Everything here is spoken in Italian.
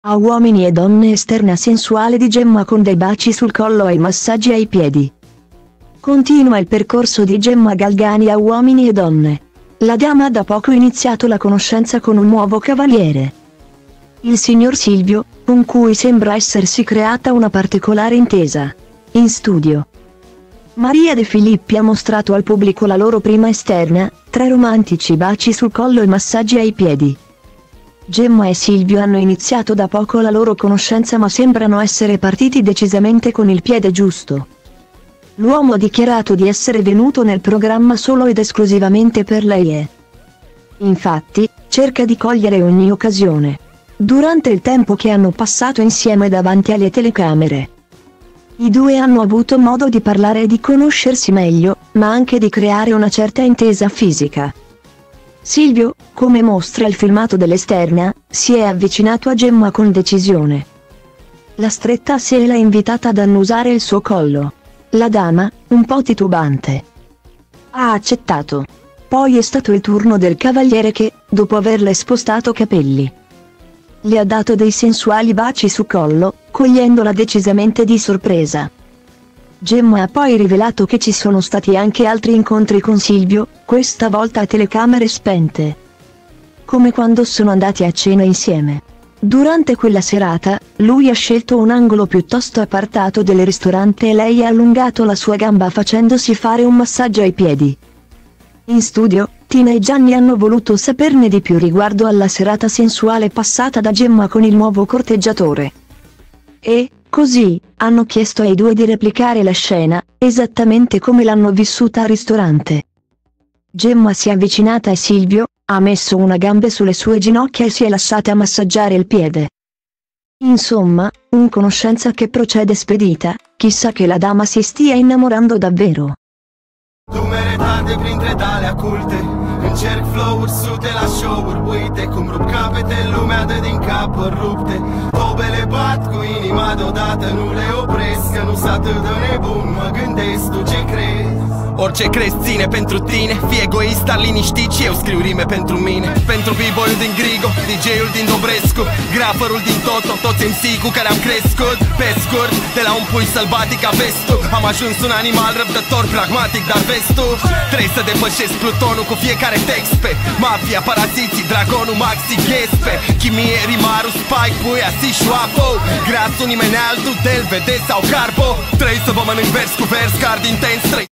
A uomini e donne, esterna sensuale di Gemma con dei baci sul collo e massaggi ai piedi. Continua il percorso di Gemma Galgani a uomini e donne. La dama ha da poco iniziato la conoscenza con un nuovo cavaliere. Il signor Silvio, con cui sembra essersi creata una particolare intesa. In studio, Maria De Filippi ha mostrato al pubblico la loro prima esterna, 3 romantici baci sul collo e massaggi ai piedi. Gemma e Silvio hanno iniziato da poco la loro conoscenza, ma sembrano essere partiti decisamente con il piede giusto. L'uomo ha dichiarato di essere venuto nel programma solo ed esclusivamente per lei e, infatti, cerca di cogliere ogni occasione. Durante il tempo che hanno passato insieme davanti alle telecamere, i due hanno avuto modo di parlare e di conoscersi meglio, ma anche di creare una certa intesa fisica. Silvio, come mostra il filmato dell'esterna, si è avvicinato a Gemma con decisione. L'ha stretta a sé e l'ha invitata ad annusare il suo collo. La dama, un po' titubante, ha accettato. Poi è stato il turno del cavaliere che, dopo averle spostato capelli, le ha dato dei sensuali baci su collo, cogliendola decisamente di sorpresa. Gemma ha poi rivelato che ci sono stati anche altri incontri con Silvio, questa volta a telecamere spente, come quando sono andati a cena insieme. Durante quella serata, lui ha scelto un angolo piuttosto appartato del ristorante e lei ha allungato la sua gamba facendosi fare un massaggio ai piedi. In studio, Tina e Gianni hanno voluto saperne di più riguardo alla serata sensuale passata da Gemma con il nuovo corteggiatore. E, così, hanno chiesto ai due di replicare la scena, esattamente come l'hanno vissuta al ristorante. Gemma si è avvicinata a Silvio, ha messo una gamba sulle sue ginocchia e si è lasciata massaggiare il piede. Insomma, un conoscenza che procede spedita, chissà che la dama si stia innamorando davvero. Dumeretate printre tale aculte încerc flow-uri sute la show-uri uite cum rup capete, lumea dă din capăt rupte. Tobele bat cu inima deodată, nu le opresc, că nu-s atât de nebun, mă gândesc, tu ce crezi? Orice crezi ține pentru tine, fii egoist, dar liniștit și eu scriu rime pentru mine. Pentru b-boy-ul din Grigo, DJ-ul din Dobrescu, graferul din Toto, toți MC cu care am crescut. Pe scurt, de la un pui sălbatic ca vestul, am ajuns un animal răbdător, pragmatic, dar vestul trebuie să depășesc plutonul cu fiecare text pe mafia, paraziții, dragonul, maxi, ghespe chimie, rimarul, spike, puia, si, șoapo grasul, nimeni altul, del, vede sau carbo. Trebuie să vă mănânc vers cu vers, card intens,